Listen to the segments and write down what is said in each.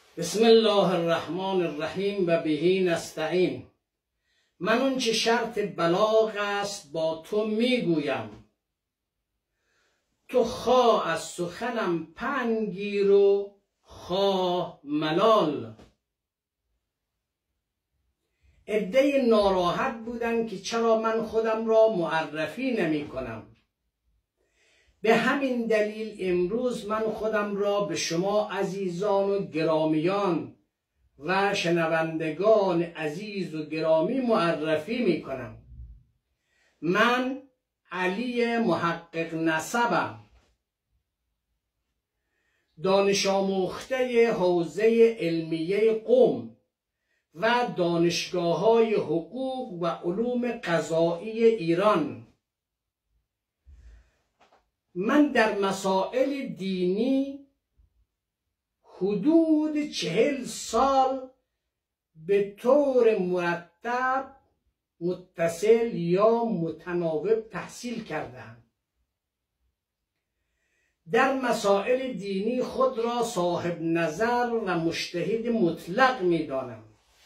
بسم الله الرحمن الرحیم و بهی نستعین. من اون چه شرط بلاغ است با تو میگویم، تو خواه از سخنم پند گیر و خواه ملال. عده‌ای ناراحت بودن که چرا من خودم را معرفی نمی کنم. به همین دلیل امروز من خودم را به شما عزیزان و گرامیان و شنوندگان عزیز و گرامی معرفی می کنم. من علی محقق نسبم، دانش آموخته حوزه علمیه قم و دانشگاه‌های حقوق و علوم قضایی ایران. من در مسائل دینی حدود 40 سال به طور مرتب، متصل یا متناوب تحصیل کردم. در مسائل دینی خود را صاحب نظر و مجتهد مطلق می دانم.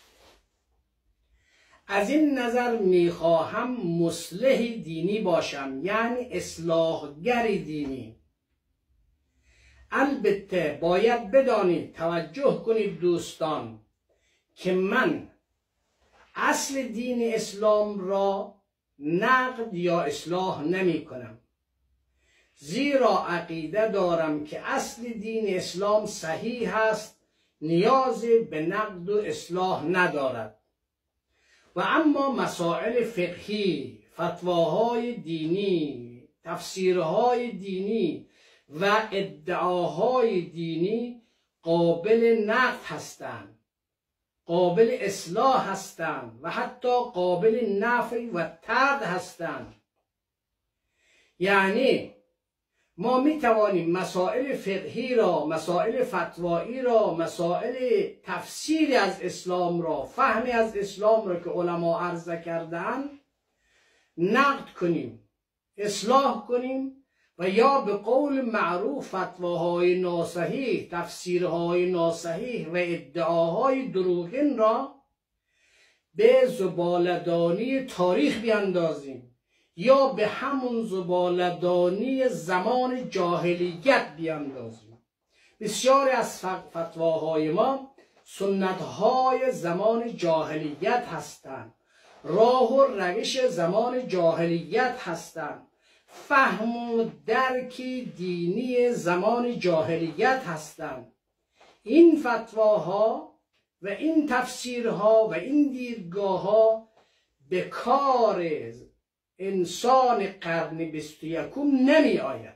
از این نظر میخواهم مصلح دینی باشم، یعنی اصلاحگر دینی. البته باید بدانید، توجه کنید دوستان، که من اصل دین اسلام را نقد یا اصلاح نمی کنم، زیرا عقیده دارم که اصل دین اسلام صحیح است، نیازی به نقد و اصلاح ندارد. و اما مسائل فقهی، فتواهای دینی، تفسیرهای دینی و ادعاهای دینی قابل نقد هستند، قابل اصلاح هستند و حتی قابل نفی و طرد هستند. یعنی ما می توانیم مسائل فقهی را، مسائل فتوایی را، مسائل تفسیری از اسلام را، فهمی از اسلام را که علما عرضه کردن نقد کنیم، اصلاح کنیم و یا به قول معروف فتواهای ناصحیح، تفسیرهای ناصحیح و ادعاهای دروغین را به زباله‌دانی تاریخ بیاندازیم یا به همون زباله‌دانی زمان جاهلیت بیاندازیم. بسیاری از فتواهای ما سنتهای زمان جاهلیت هستند، راه و روش زمان جاهلیت هستند، فهم و درک دینی زمان جاهلیت هستند. این فتواها و این تفسیرها و این دیدگاهها به کار انسان قرن 21 نمی آید.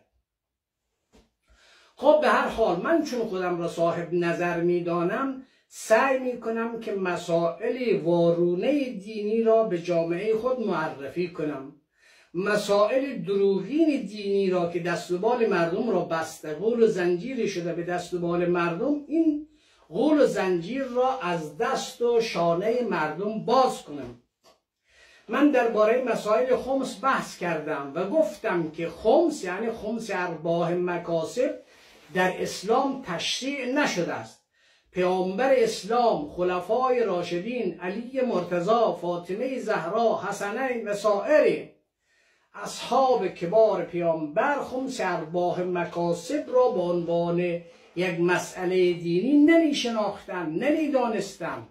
خب به هر حال من چون خودم را صاحب نظر می دانم، سعی می کنم که مسائل وارونه دینی را به جامعه خود معرفی کنم. مسائل دروغین دینی را که دست و بال مردم را بسته، غول و زنجیر شده به دست و بال مردم، این غول و زنجیر را از دست و شانه مردم باز کنم. من درباره مسائل خمس بحث کردم و گفتم که خمس یعنی خمس ارباح مکاسب در اسلام تشریع نشده است. پیامبر اسلام، خلفای راشدین، علی مرتضی، فاطمه زهرا، حسنین و سایر اصحاب کبار پیامبر خمس ارباح مکاسب را به عنوان یک مسئله دینی نمی شناختند، نمی دانستند.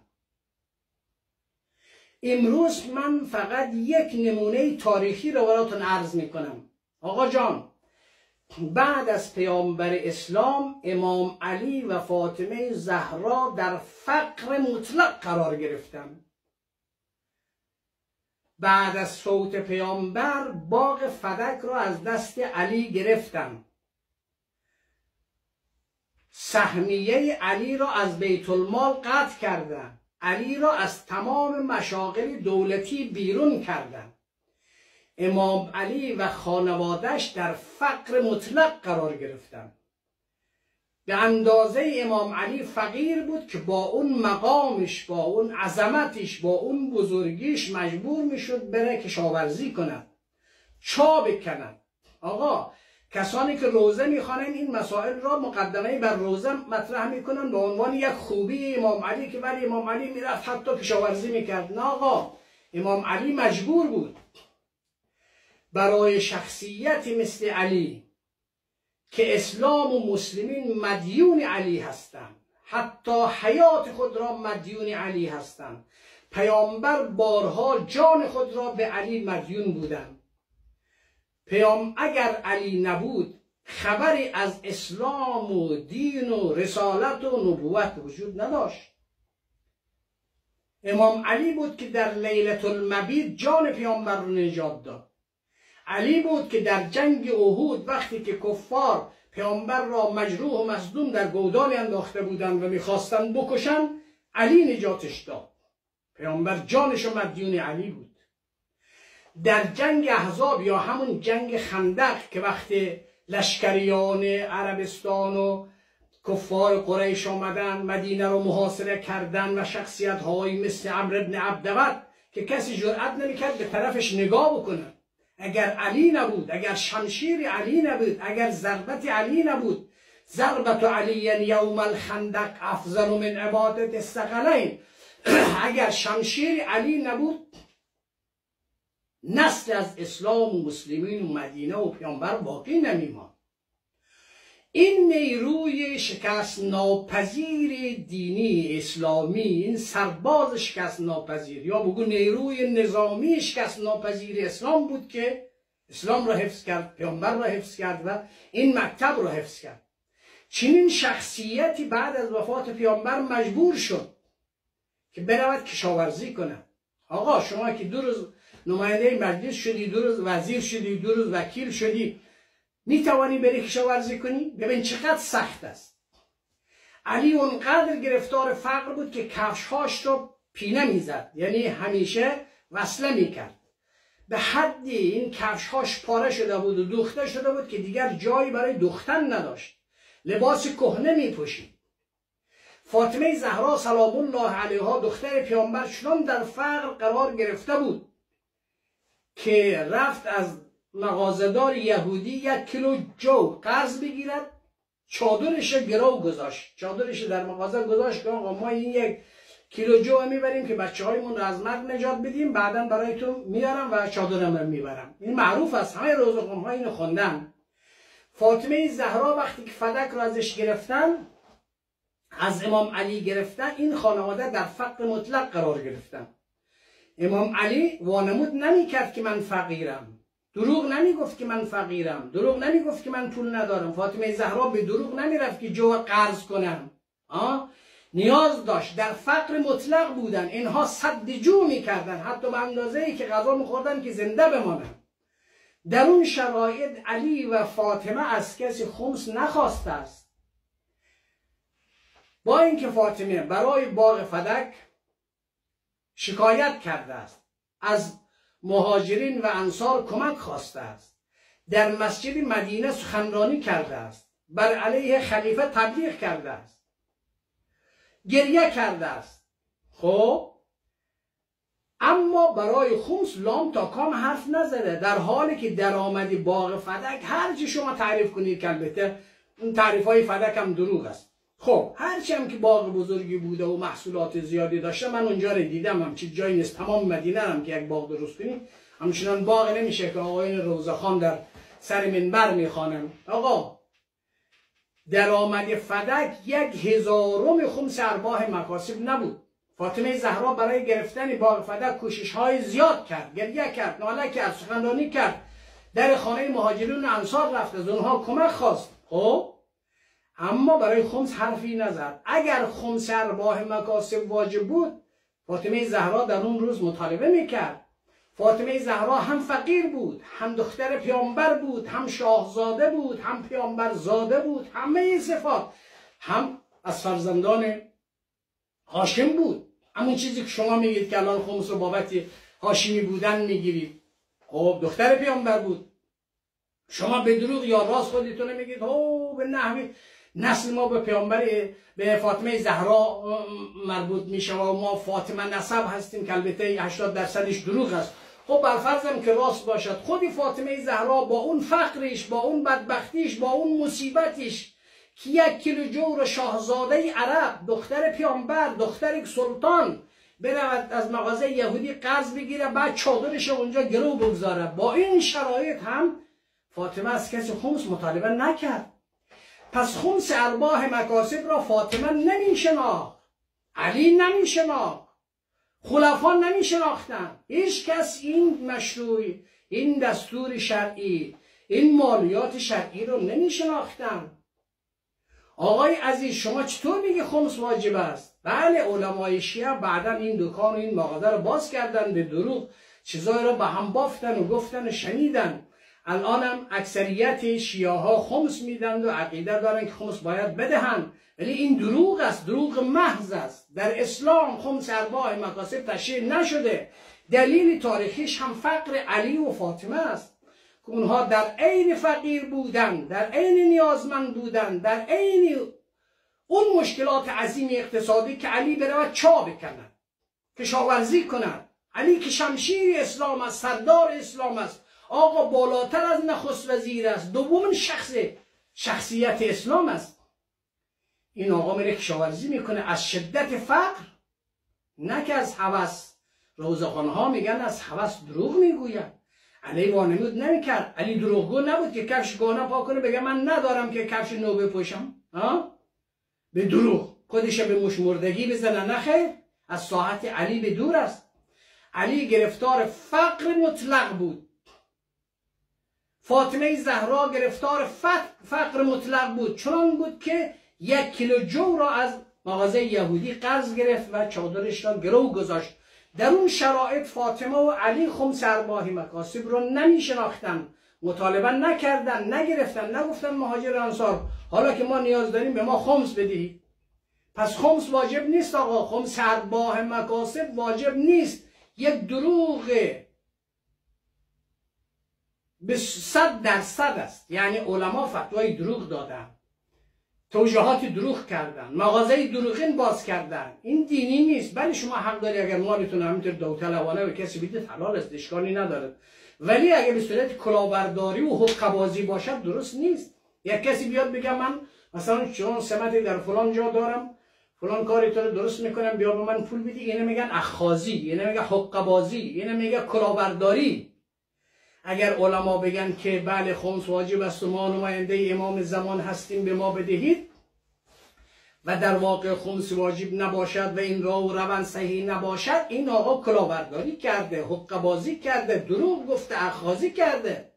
امروز من فقط یک نمونه تاریخی را براتون عرض می کنم. آقا جان، بعد از پیامبر اسلام امام علی و فاطمه زهرا در فقر مطلق قرار گرفتند. بعد از فوت پیامبر باغ فدک را از دست علی گرفتند. سهمیه علی را از بیت المال قطع کردند. علی را از تمام مشاغل دولتی بیرون کردند. امام علی و خانواده‌اش در فقر مطلق قرار گرفتند. به اندازه امام علی فقیر بود که با اون مقامش، با اون عظمتش، با اون بزرگیش مجبور میشد بره کشاورزی کند، چا بکند. آقا کسانی که روزه میخوانند این مسائل را مقدمه بر روزه مطرح میکنن به عنوان یک خوبی امام علی که ولی امام علی میرفت حتی کشاورزی میکرد. نه آقا، امام علی مجبور بود برای شخصیتی مثل علی که اسلام و مسلمین مدیون علی هستند، حتی حیات خود را مدیون علی هستند. پیامبر بارها جان خود را به علی مدیون بودند. اگر علی نبود خبری از اسلام و دین و رسالت و نبوت وجود نداشت. امام علی بود که در لیلة المبیت جان پیامبر رو نجات داد. علی بود که در جنگ احد وقتی که کفار پیامبر را مجروح و مصدوم در گودال انداخته بودند و میخواستند بکشند، علی نجاتش داد. پیامبر جانش و مدیون علی بود. در جنگ احزاب یا همون جنگ خندق که وقتی لشکریان عربستان و کفار قریش آمدن مدینه رو محاصره کردن و شخصیت های مثل عمرو بن عبدود که کسی جرأت نمیکرد به طرفش نگاه بکنه، اگر علی نبود، اگر شمشیر علی نبود، اگر ضربت علی نبود، ضربت علی یوم الخندق افضل من عبادت الثقلین، اگر شمشیر علی نبود نسل از اسلام و مسلمین و مدینه و پیامبر باقی نمیماند. این نیروی شکست ناپذیر دینی اسلامی، این سرباز شکست ناپذیر یا بگو نیروی نظامی شکست ناپذیر اسلام بود که اسلام را حفظ کرد، پیامبر را حفظ کرد و این مکتب را حفظ کرد. چنین شخصیتی بعد از وفات پیامبر مجبور شد که برود کشاورزی کنه. آقا شما که 2 روز نماینده مجلس شدی، 2 روز وزیر شدی، 2 روز وکیل شدی، میتوانی بری کشاورزی کنی؟ ببین چقدر سخت است. علی اونقدر گرفتار فقر بود که کفشهاش رو پینه میزد، یعنی همیشه وصله میکرد. به حدی این کفشهاش پاره شده بود و دوخته شده بود که دیگر جایی برای دوختن نداشت. لباس کهنه میپوشید. فاطمه زهرا سلام الله علیها دختر پیامبر چنان در فقر قرار گرفته بود که رفت از مغازه‌دار یهودی 1 کیلو جو قرض بگیرد، چادرش گرو گذاشت، چادرش در مغازه گذاشت که آقا ما این 1 کیلو جو میبریم که بچه‌هایمون رو از مرگ نجات بدیم، بعداً برایتون میارم و چادرم رو میبرم. این معروف است، همه روزخوان‌ها اینو خوندن. فاطمه زهرا وقتی که فدک رو ازش گرفتن، از امام علی گرفتن، این خانواده در فقر مطلق قرار گرفتن. امام علی وانمود نمی‌کرد که من فقیرم، دروغ نمیگفت که من فقیرم، دروغ نمیگفت که من پول ندارم. فاطمه زهرا به دروغ نمیرفت که جو قرض کنم. نیاز داشت، در فقر مطلق بودن، اینها سد جو میکردن، حتی به اندازه‌ای که غذا میخوردن که زنده بمانن. در اون شرایط علی و فاطمه از کسی خمس نخواسته است. با اینکه فاطمه برای باغ فدک شکایت کرده است، از مهاجرین و انصار کمک خواسته است، در مسجد مدینه سخنرانی کرده است، بر علیه خلیفه تبلیغ کرده است، گریه کرده است، خب اما برای خمس لام تا کام حرف نزده، در حالی که درآمد باغ فدک هرچی شما تعریف کنید که البته این تعریف های فدک هم دروغ است. خب هرچی هم که باغ بزرگی بوده و محصولات زیادی داشته، من اونجا رو دیدم، هم چیز جایی نیست. تمام مدینه هم که یک باغ درست کنی همچنان باغ نمیشه که آقایان روزخوان در سر منبر میخوانن. آقا درآمد فدک 1/1000 خمس ارباح مکاسب نبود. فاطمه زهرا برای گرفتن باغ فدک کوشش های زیاد کرد، گریه کرد، ناله کرد، سخنرانی کرد، در خانه مهاجرین و انصار رفت، از اونها کمک خواست، خب اما برای خمس حرفی نزد. اگر خمس ارباح مکاسب واجب بود، فاطمه زهرا در اون روز مطالبه میکرد. فاطمه زهرا هم فقیر بود، هم دختر پیامبر بود، هم شاهزاده بود، هم پیامبر زاده بود، همه صفات، هم از فرزندان هاشم بود. همون چیزی که شما میگید که الان خمس رو بابت هاشمی بودن میگیرید، خب دختر پیامبر بود. شما به دروغ یا راست خودتون میگید به نحوی نسل ما به پیامبر به فاطمه زهرا مربوط میشه و ما فاطمه نسب هستیم که البته 80% دروغ است. خب برفرضم که راست باشد، خودی فاطمه زهرا با اون فقرش، با اون بدبختیش، با اون مصیبتش که 1 کیلو جور شاهزاده عرب، دختر پیامبر، دختر یک سلطان، برود از مغازه یهودی قرض بگیره، بعد چادرش اونجا گرو بگذاره، با این شرایط هم فاطمه از کسی خمس مطالبه نکرد. پس خمس ارباح مکاسب را فاطمه نمیشناخت، علی نمیشناخت، خلفا نمیشناختن، هیچ کس این مشروع، این دستور شرعی، این مالیات شرعی رو نمیشناختن. آقای عزیز شما چطور میگه خمس واجب است؟ بله علمای شیعه بعدا این دکان و این مغازه رو باز کردن، به دروغ چیزایی رو به هم بافتن و گفتن و شنیدن. الان هم اکثریت شیعه ها خمس میدن و عقیده دارن که خمس باید بدهن، ولی این دروغ است، دروغ محض است. در اسلام خمس ارباح مکاسب تشریع نشده. دلیل تاریخیش هم فقر علی و فاطمه است که اونها در عین فقیر بودن، در عین نیازمند بودن، در عین اون مشکلات عظیم اقتصادی که علی برود چا بکند، کشاورزی کند. علی که شمشیر اسلام است، سردار اسلام است، آقا بالاتر از نخست وزیر است، دومین شخصیت اسلام است. این آقا میره کشاورزی میکنه از شدت فقر، نه که از هوس. روزخوان‌ها میگن از هوس دروغ میگوید. علی وانمود نمیکرد، علی دروغگو نبود که کفش گونه پا کنه بگه من ندارم که کفش نو بپوشم. به دروغ خودش به مشمردگی بزنه، نخیر، از ساحت علی به دور است. علی گرفتار فقر مطلق بود، فاطمه زهرا گرفتار فقر مطلق بود، چون بود که 1 کیلو جو را از مغازه یهودی قرض گرفت و چادرش را گرو گذاشت. در اون شرایط فاطمه و علی خمس ارباح مکاسب رو نمیشناختن، مطالبه نکردن، نگرفتن، نگفتن مهاجر انصار حالا که ما نیاز داریم به ما خمس بدهید. پس خمس واجب نیست آقا، خمس ارباح مکاسب واجب نیست، یک دروغه به 100% است. یعنی علما فتوای دروغ دادن، توجیهات دروغ کردن، مغازه دروغین باز کردن. این دینی نیست. بله شما حق داری اگر مالتون همینطور داوطلبانه به کسی بدید حلال است، اشکالی نداره، ولی اگر به صورت کلاهبرداری و حقه‌بازی باشد درست نیست. یک کسی بیاد بگه من مثلا چون سمتی در فلان جا دارم، فلان کاری تو رو درست میکنم، بیا به من پول بدی. اینه میگن اخاذی، اینه میگه حقه‌بازی، اینه میگه کلاهبرداری. اگر علما بگن که بله خمس واجب است و ما نماینده امام زمان هستیم به ما بدهید، و در واقع خمس واجب نباشد و این راه و روند صحیح نباشد، این آقا کلاهبرداری کرده، حقه‌بازی کرده، دروغ گفته، اخاذی کرده.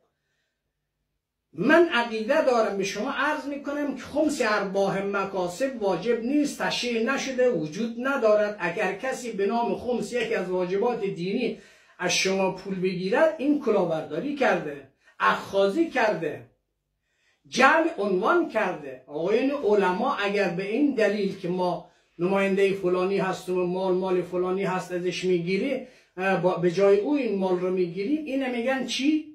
من عقیده دارم، به شما عرض میکنم که خمس ارباح مکاسب واجب نیست، تشریع نشده، وجود ندارد. اگر کسی به نام خمس یکی از واجبات دینی از شما پول بگیرد، این کلاهبرداری کرده، اخاذی کرده، جعل عنوان کرده. آقایان علما اگر به این دلیل که ما نماینده فلانی هستیم و مال فلانی هست ازش میگیری، به جای او این مال رو میگیری، اینه میگن چی؟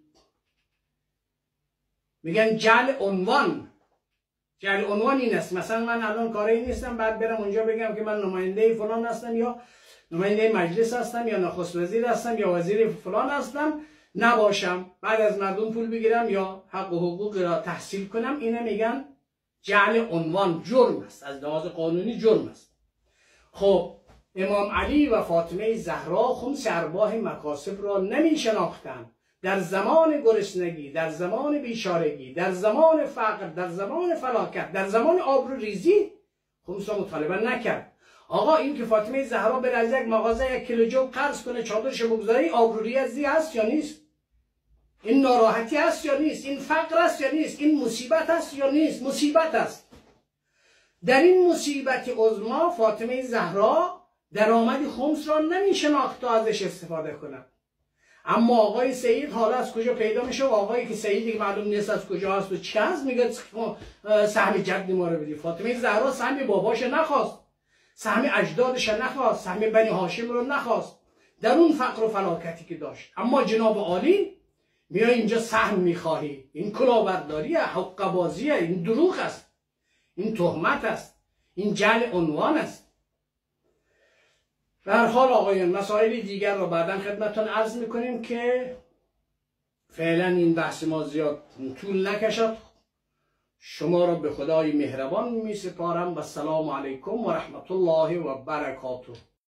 میگن جعل عنوان. جعل عنوان این است، مثلا من الان کاری نیستم بعد برم اونجا بگم که من نماینده فلان هستم یا نماینده مجلس هستم یا نخست وزیر هستم یا وزیر فلان هستم، نباشم، بعد از مردم پول بگیرم یا حق و حقوق را تحصیل کنم. اینه میگن جعل عنوان، جرم است، از لحاظ قانونی جرم است. خب امام علی و فاطمه زهرا خمس ارباح مکاسب را نمی شناختند. در زمان گرسنگی، در زمان بیچارگی، در زمان فقر، در زمان فلاکت، در زمان آبروریزی خمس را مطالبه نکرد. آقا این که فاطمه زهرا بره از یک مغازه 1 کیلو جو قرض کنه چادرش بگذاری، آبروریزی است یا نیست؟ این ناراحتی است یا نیست؟ این فقر است یا نیست؟ این مصیبت است یا نیست؟ مصیبت است. در این مصیبت عظما فاطمه زهرا درآمد خمس را نمی شناخت تا ازش استفاده کنه. اما آقای سید حالا از کجا پیدا میشه؟ و آقایی که سیدی که معلوم نیست از کجا هست و چی هست، میگه سهم جد ما رو بدی. فاطمه زهرا سهم باباش نخواست، سهم اجدادش نخواست، سهم بنی هاشم رو نخواست در اون فقر و فلاکتی که داشت. اما جناب عالی میای اینجا سهم میخواهی. این کلاهبرداریه، حقه‌بازیه، این دروغ است، این تهمت است، این جعل عنوان است. به هر حال آقایان مسائل دیگر رو بعدا خدمتتون عرض میکنیم که فعلا این بحث ما زیاد طول نکشد. شما را به خدای مهربان می سپارم و السلام علیکم و رحمت الله و برکاته.